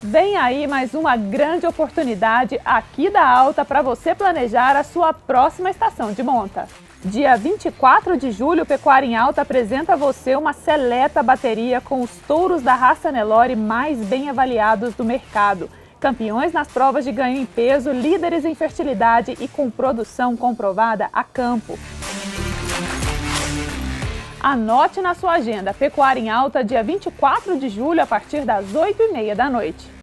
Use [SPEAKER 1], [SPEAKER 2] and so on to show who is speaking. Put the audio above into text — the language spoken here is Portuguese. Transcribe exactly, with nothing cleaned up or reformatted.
[SPEAKER 1] Vem aí mais uma grande oportunidade aqui da Alta para você planejar a sua próxima estação de monta. Dia vinte e quatro de julho, o Pecuária em Alta apresenta a você uma seleta bateria com os touros da raça Nelore mais bem avaliados do mercado. Campeões nas provas de ganho em peso, líderes em fertilidade e com produção comprovada a campo. Anote na sua agenda, Pecuária em Alta, dia vinte e quatro de julho, a partir das oito e meia da noite.